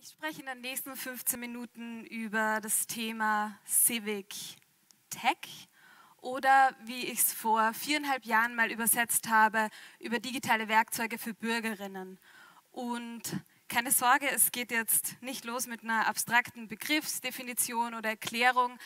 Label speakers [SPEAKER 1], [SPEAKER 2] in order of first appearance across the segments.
[SPEAKER 1] Ich spreche in den nächsten 15 Minuten über das Thema Civic Tech oder, wie ich es vor 4,5 Jahren mal übersetzt habe, über digitale Werkzeuge für Bürgerinnen. Und keine Sorge, es geht jetzt nicht los mit einer abstrakten Begriffsdefinition oder Erklärung.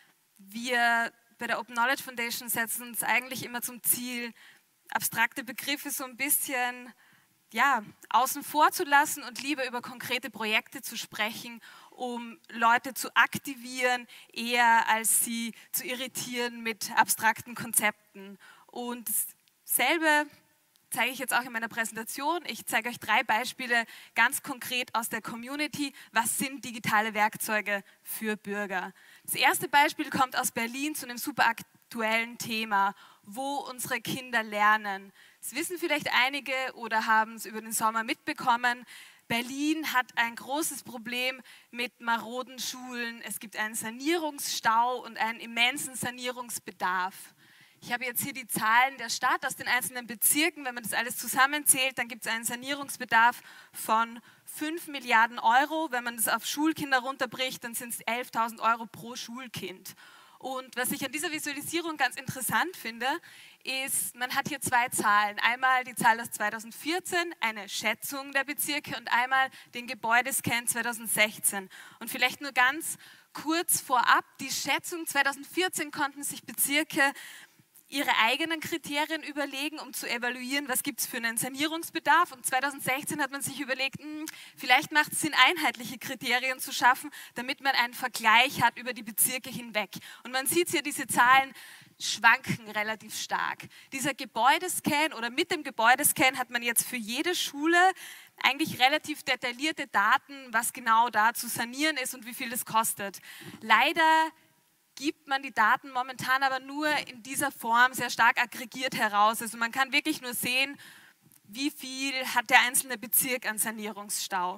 [SPEAKER 1] Wir bei der Open Knowledge Foundation setzen uns eigentlich immer zum Ziel, abstrakte Begriffe so ein bisschen außen vor zu lassen und lieber über konkrete Projekte zu sprechen, um Leute zu aktivieren, eher als sie zu irritieren mit abstrakten Konzepten. Und dasselbe zeige ich jetzt auch in meiner Präsentation. Ich zeige euch 3 Beispiele ganz konkret aus der Community. Was sind digitale Werkzeuge für Bürger? Das erste Beispiel kommt aus Berlin zu einem super aktuellen Thema, wo unsere Kinder lernen. Das wissen vielleicht einige oder haben es über den Sommer mitbekommen. Berlin hat ein großes Problem mit maroden Schulen. Es gibt einen Sanierungsstau und einen immensen Sanierungsbedarf. Ich habe jetzt hier die Zahlen der Stadt aus den einzelnen Bezirken. Wenn man das alles zusammenzählt, dann gibt es einen Sanierungsbedarf von 5 Milliarden Euro. Wenn man das auf Schulkinder runterbricht, dann sind es 11.000 Euro pro Schulkind. Und was ich an dieser Visualisierung ganz interessant finde, ist, man hat hier 2 Zahlen. Einmal die Zahl aus 2014, eine Schätzung der Bezirke, und einmal den Gebäudescan 2016. Und vielleicht nur ganz kurz vorab, die Schätzung 2014 konnten sich Bezirke ihre eigenen Kriterien überlegen, um zu evaluieren, was gibt es für einen Sanierungsbedarf. Und 2016 hat man sich überlegt, vielleicht macht es Sinn, einheitliche Kriterien zu schaffen, damit man einen Vergleich hat über die Bezirke hinweg. Und man sieht hier, diese Zahlen schwanken relativ stark. Dieser Gebäudescan oder mit dem Gebäudescan hat man jetzt für jede Schule eigentlich relativ detaillierte Daten, was genau da zu sanieren ist und wie viel es kostet. Leider gibt man die Daten momentan aber nur in dieser Form sehr stark aggregiert heraus. Also man kann wirklich nur sehen, wie viel hat der einzelne Bezirk an Sanierungsstau.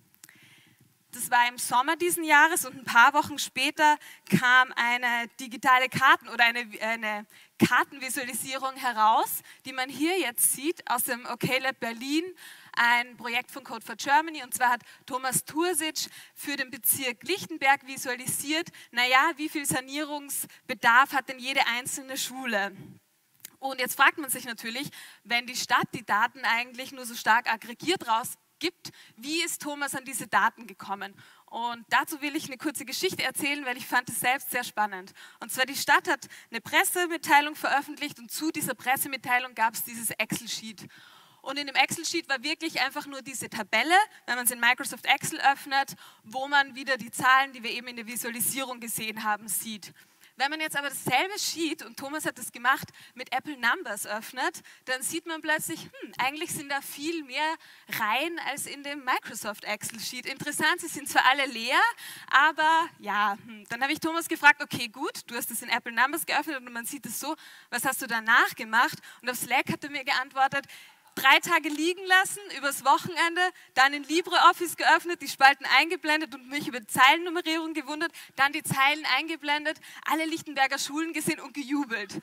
[SPEAKER 1] Das war im Sommer diesen Jahres und ein paar Wochen später kam eine digitale oder eine Kartenvisualisierung heraus, die man hier jetzt sieht aus dem OKLab Berlin, ein Projekt von Code for Germany, und zwar hat Thomas Tursic für den Bezirk Lichtenberg visualisiert, wie viel Sanierungsbedarf hat denn jede einzelne Schule? Und jetzt fragt man sich natürlich, wenn die Stadt die Daten eigentlich nur so stark aggregiert rausgibt, wie ist Thomas an diese Daten gekommen? Und dazu will ich eine kurze Geschichte erzählen, weil ich fand es selbst sehr spannend. Und zwar, die Stadt hat eine Pressemitteilung veröffentlicht und zu dieser Pressemitteilung gab es dieses Excel-Sheet. Und in dem Excel-Sheet war wirklich einfach nur diese Tabelle, wenn man es in Microsoft Excel öffnet, wo man wieder die Zahlen, die wir eben in der Visualisierung gesehen haben, sieht. Wenn man jetzt aber dasselbe Sheet, und Thomas hat das gemacht, mit Apple Numbers öffnet, dann sieht man plötzlich, eigentlich sind da viel mehr Reihen als in dem Microsoft Excel Sheet. Interessant, sie sind zwar alle leer, aber dann habe ich Thomas gefragt, okay, gut, du hast es in Apple Numbers geöffnet und man sieht es so, was hast du danach gemacht? Und auf Slack hat er mir geantwortet, 3 Tage liegen lassen, übers Wochenende, dann in LibreOffice geöffnet, die Spalten eingeblendet und mich über die Zeilennummerierung gewundert, dann die Zeilen eingeblendet, alle Lichtenberger Schulen gesehen und gejubelt.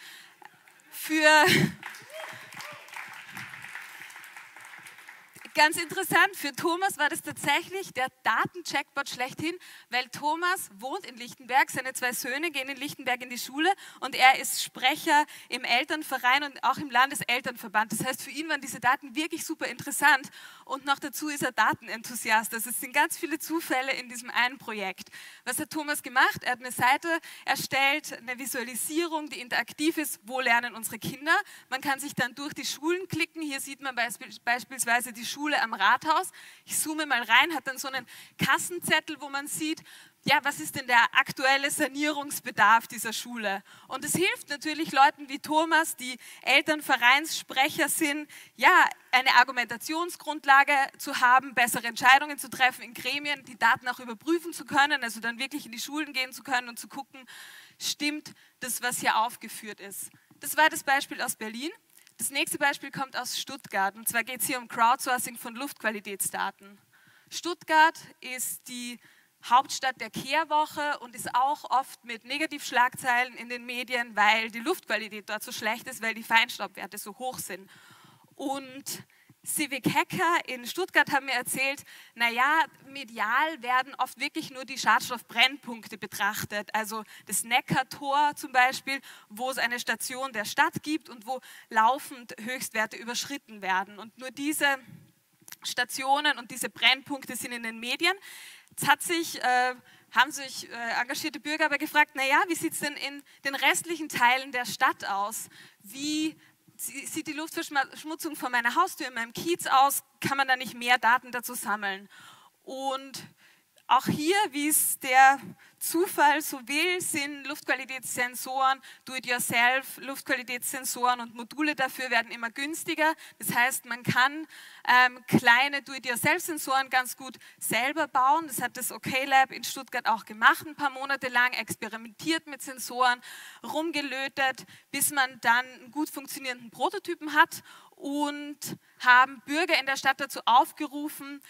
[SPEAKER 1] Ganz interessant, für Thomas war das tatsächlich der Datencheckbot schlechthin, weil Thomas wohnt in Lichtenberg, seine 2 Söhne gehen in Lichtenberg in die Schule und er ist Sprecher im Elternverein und auch im Landeselternverband. Das heißt, für ihn waren diese Daten wirklich super interessant und noch dazu ist er Datenenthusiast. Also es sind ganz viele Zufälle in diesem einen Projekt. Was hat Thomas gemacht? Er hat eine Seite erstellt, eine Visualisierung, die interaktiv ist, wo lernen unsere Kinder. Man kann sich dann durch die Schulen klicken, hier sieht man beispielsweise die Schule am Rathaus. Ich zoome mal rein, hat dann so einen Kassenzettel, wo man sieht, was ist denn der aktuelle Sanierungsbedarf dieser Schule? Und es hilft natürlich Leuten wie Thomas, die Elternvereinssprecher sind, eine Argumentationsgrundlage zu haben, bessere Entscheidungen zu treffen in Gremien, die Daten auch überprüfen zu können, also dann wirklich in die Schulen gehen zu können und zu gucken, stimmt das, was hier aufgeführt ist. Das war das Beispiel aus Berlin. Das nächste Beispiel kommt aus Stuttgart, und zwar geht es hier um Crowdsourcing von Luftqualitätsdaten. Stuttgart ist die Hauptstadt der Kehrwoche und ist auch oft mit Negativschlagzeilen in den Medien, weil die Luftqualität dort so schlecht ist, weil die Feinstaubwerte so hoch sind. Und Civic Hacker in Stuttgart haben mir erzählt, naja, medial werden oft wirklich nur die Schadstoffbrennpunkte betrachtet, also das Neckartor zum Beispiel, wo es eine Station der Stadt gibt und wo laufend Höchstwerte überschritten werden. Und nur diese Stationen und diese Brennpunkte sind in den Medien. Jetzt haben sich engagierte Bürger aber gefragt, naja, wie sieht es denn in den restlichen Teilen der Stadt aus? Wie sieht die Luftverschmutzung vor meiner Haustür in meinem Kiez aus? Kann man da nicht mehr Daten dazu sammeln? Und auch hier, wie es der Zufall so will, sind Luftqualitätssensoren, Do-it-yourself, Luftqualitätssensoren und Module dafür werden immer günstiger. Das heißt, man kann kleine Do-it-yourself-Sensoren ganz gut selber bauen. Das hat das OK-Lab in Stuttgart auch gemacht, ein paar Monate lang, experimentiert mit Sensoren, rumgelötet, bis man dann einen gut funktionierenden Prototypen hat und haben Bürger in der Stadt dazu aufgerufen,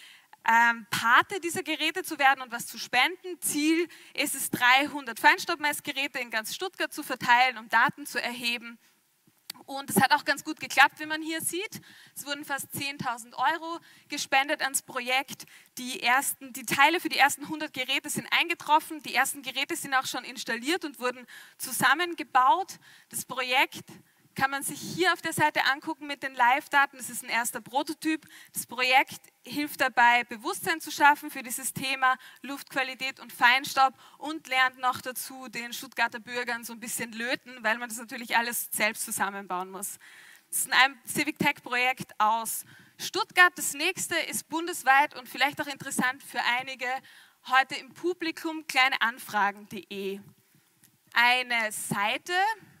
[SPEAKER 1] Pate dieser Geräte zu werden und was zu spenden. Ziel ist es, 300 Feinstaubmessgeräte in ganz Stuttgart zu verteilen, um Daten zu erheben. Und es hat auch ganz gut geklappt, wie man hier sieht. Es wurden fast 10.000 € gespendet ans Projekt. Die Teile für die ersten 100 Geräte sind eingetroffen. Die ersten Geräte sind auch schon installiert und wurden zusammengebaut. Das Projekt kann man sich hier auf der Seite angucken mit den Live-Daten. Das ist ein erster Prototyp. Das Projekt hilft dabei, Bewusstsein zu schaffen für dieses Thema Luftqualität und Feinstaub und lernt noch dazu den Stuttgarter Bürgern so ein bisschen löten, weil man das natürlich alles selbst zusammenbauen muss. Das ist ein Civic Tech-Projekt aus Stuttgart. Das nächste ist bundesweit und vielleicht auch interessant für einige heute im Publikum, kleineanfragen.de. Eine Seite,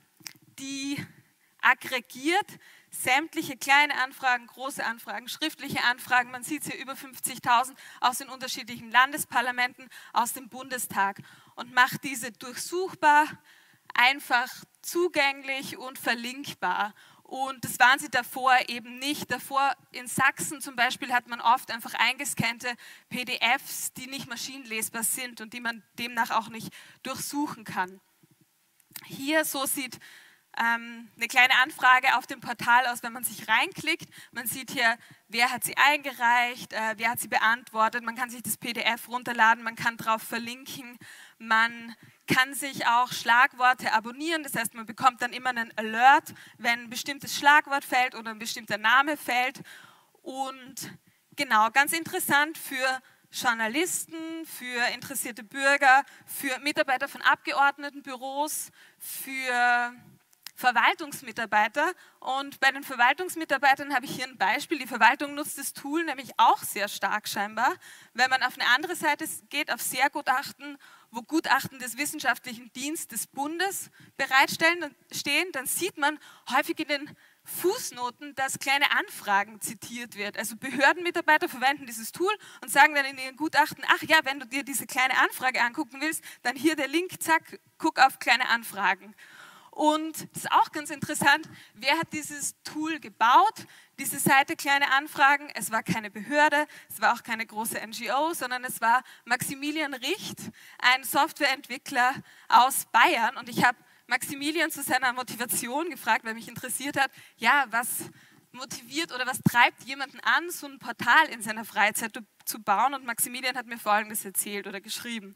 [SPEAKER 1] die aggregiert sämtliche kleine Anfragen, große Anfragen, schriftliche Anfragen, man sieht es hier über 50.000 aus den unterschiedlichen Landesparlamenten, aus dem Bundestag und macht diese durchsuchbar, einfach zugänglich und verlinkbar. Und das waren sie davor eben nicht. Davor in Sachsen zum Beispiel hat man oft einfach eingescannte PDFs, die nicht maschinenlesbar sind und die man demnach auch nicht durchsuchen kann. Hier so sieht eine kleine Anfrage auf dem Portal aus, wenn man sich reinklickt. Man sieht hier, wer hat sie eingereicht, wer hat sie beantwortet. Man kann sich das PDF runterladen, man kann drauf verlinken. Man kann sich auch Schlagworte abonnieren. Das heißt, man bekommt dann immer einen Alert, wenn ein bestimmtes Schlagwort fällt oder ein bestimmter Name fällt. Und genau, ganz interessant für Journalisten, für interessierte Bürger, für Mitarbeiter von Abgeordnetenbüros, für Verwaltungsmitarbeiter. Und bei den Verwaltungsmitarbeitern habe ich hier ein Beispiel. Die Verwaltung nutzt das Tool nämlich auch sehr stark scheinbar. Wenn man auf eine andere Seite geht, auf Sehr-Gutachten, wo Gutachten des Wissenschaftlichen Dienstes des Bundes bereitstehen, dann sieht man häufig in den Fußnoten, dass kleine Anfragen zitiert wird. Also Behördenmitarbeiter verwenden dieses Tool und sagen dann in ihren Gutachten, ach ja, wenn du dir diese kleine Anfrage angucken willst, dann hier der Link, zack, guck auf kleine Anfragen. Und das ist auch ganz interessant, wer hat dieses Tool gebaut, diese Seite Kleine Anfragen? Es war keine Behörde, es war auch keine große NGO, sondern es war Maximilian Richt, ein Softwareentwickler aus Bayern. Und ich habe Maximilian zu seiner Motivation gefragt, weil mich interessiert hat, ja, was motiviert oder was treibt jemanden an, so ein Portal in seiner Freizeit zu bauen? Und Maximilian hat mir Folgendes erzählt oder geschrieben.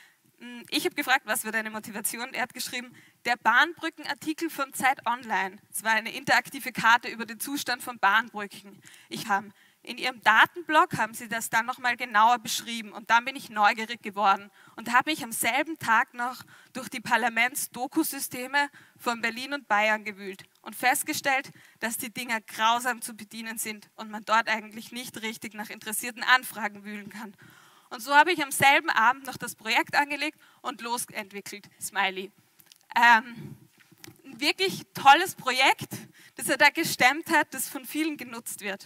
[SPEAKER 1] Ich habe gefragt, was war deine Motivation? Er hat geschrieben, der Bahnbrückenartikel von Zeit Online. Es war eine interaktive Karte über den Zustand von Bahnbrücken. In ihrem Datenblog haben sie das dann nochmal genauer beschrieben und dann bin ich neugierig geworden und habe mich am selben Tag noch durch die Parlaments-Doku-Systeme von Berlin und Bayern gewühlt und festgestellt, dass die Dinger grausam zu bedienen sind und man dort eigentlich nicht richtig nach interessierten Anfragen wühlen kann. Und so habe ich am selben Abend noch das Projekt angelegt und losentwickelt. Smiley. Ein wirklich tolles Projekt, das er da gestemmt hat, das von vielen genutzt wird.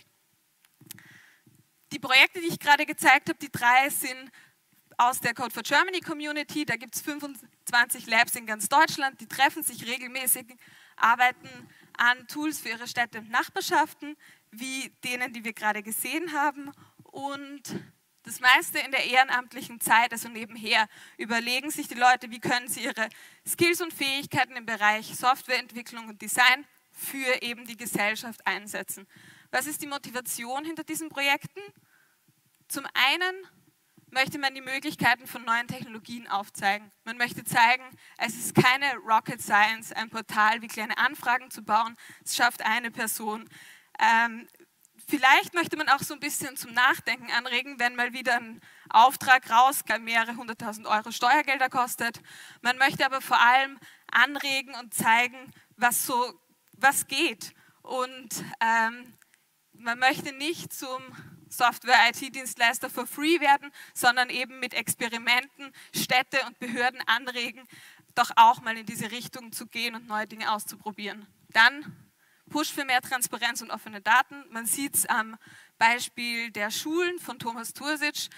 [SPEAKER 1] Die Projekte, die ich gerade gezeigt habe, die 3 sind aus der Code for Germany Community. Da gibt es 25 Labs in ganz Deutschland, die treffen sich regelmäßig, arbeiten an Tools für ihre Städte und Nachbarschaften, wie denen, die wir gerade gesehen haben. Und das meiste in der ehrenamtlichen Zeit, also nebenher, überlegen sich die Leute, wie können sie ihre Skills und Fähigkeiten im Bereich Softwareentwicklung und Design für eben die Gesellschaft einsetzen. Was ist die Motivation hinter diesen Projekten? Zum einen möchte man die Möglichkeiten von neuen Technologien aufzeigen. Man möchte zeigen, es ist keine Rocket Science, ein Portal wie kleine Anfragen zu bauen. Es schafft eine Person. Vielleicht möchte man auch so ein bisschen zum Nachdenken anregen, wenn mal wieder ein Auftrag rauskommt, mehrere 100.000 Euro Steuergelder kostet. Man möchte aber vor allem anregen und zeigen, was geht. Und man möchte nicht zum Software-IT-Dienstleister for free werden, sondern eben mit Experimenten Städte und Behörden anregen, doch auch mal in diese Richtung zu gehen und neue Dinge auszuprobieren. Dann Push für mehr Transparenz und offene Daten. Man sieht es am Beispiel der Schulen von Thomas Tursic,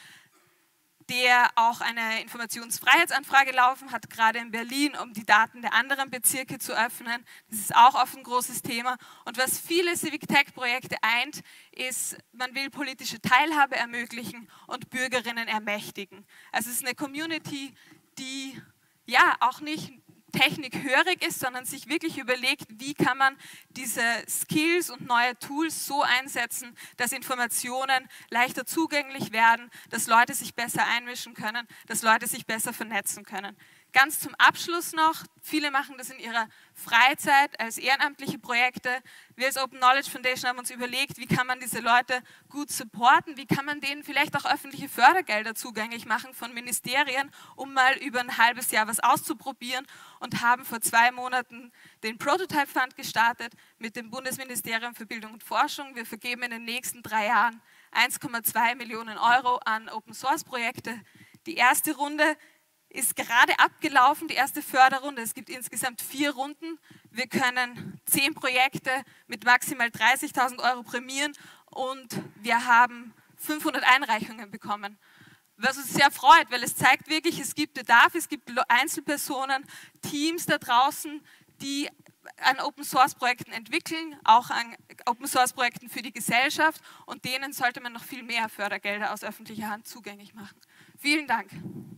[SPEAKER 1] der auch eine Informationsfreiheitsanfrage laufen hat, gerade in Berlin, um die Daten der anderen Bezirke zu öffnen. Das ist auch oft ein großes Thema. Und was viele Civic Tech-Projekte eint, ist, man will politische Teilhabe ermöglichen und Bürgerinnen ermächtigen. Also es ist eine Community, die ja auch nicht technikhörig ist, sondern sich wirklich überlegt, wie kann man diese Skills und neue Tools so einsetzen, dass Informationen leichter zugänglich werden, dass Leute sich besser einmischen können, dass Leute sich besser vernetzen können. Ganz zum Abschluss noch, viele machen das in ihrer Freizeit als ehrenamtliche Projekte. Wir als Open Knowledge Foundation haben uns überlegt, wie kann man diese Leute gut supporten, wie kann man denen vielleicht auch öffentliche Fördergelder zugänglich machen von Ministerien, um mal über ein halbes Jahr was auszuprobieren, und haben vor 2 Monaten den Prototype Fund gestartet mit dem Bundesministerium für Bildung und Forschung. Wir vergeben in den nächsten 3 Jahren 1,2 Millionen Euro an Open Source Projekte. Die erste Runde ist gerade abgelaufen, die erste Förderrunde. Es gibt insgesamt 4 Runden. Wir können 10 Projekte mit maximal 30.000 Euro prämieren und wir haben 500 Einreichungen bekommen. Was uns sehr freut, weil es zeigt wirklich, es gibt Bedarf, es gibt Einzelpersonen, Teams da draußen, die an Open-Source-Projekten entwickeln, auch an Open-Source-Projekten für die Gesellschaft, und denen sollte man noch viel mehr Fördergelder aus öffentlicher Hand zugänglich machen. Vielen Dank.